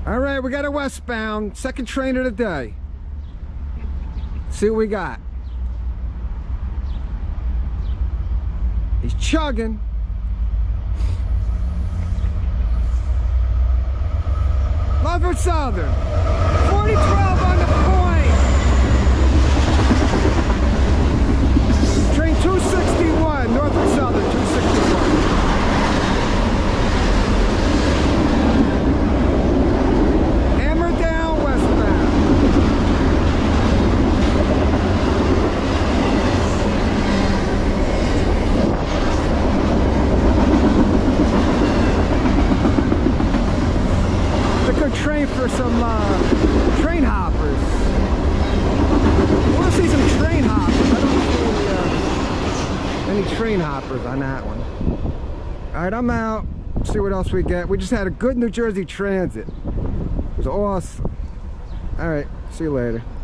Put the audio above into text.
All right, we got a westbound, second train of the day. See what we got. He's chugging. Norfolk Southern, 4012 on the point. Train 261, Norfolk Southern, 261. Hammer down westbound. It's a good train for some train hoppers. I want to see some train hoppers. I don't see any train hoppers on that one. All right, I'm out. See what else we get. We just had a good New Jersey transit. It was awesome. All right, see you later.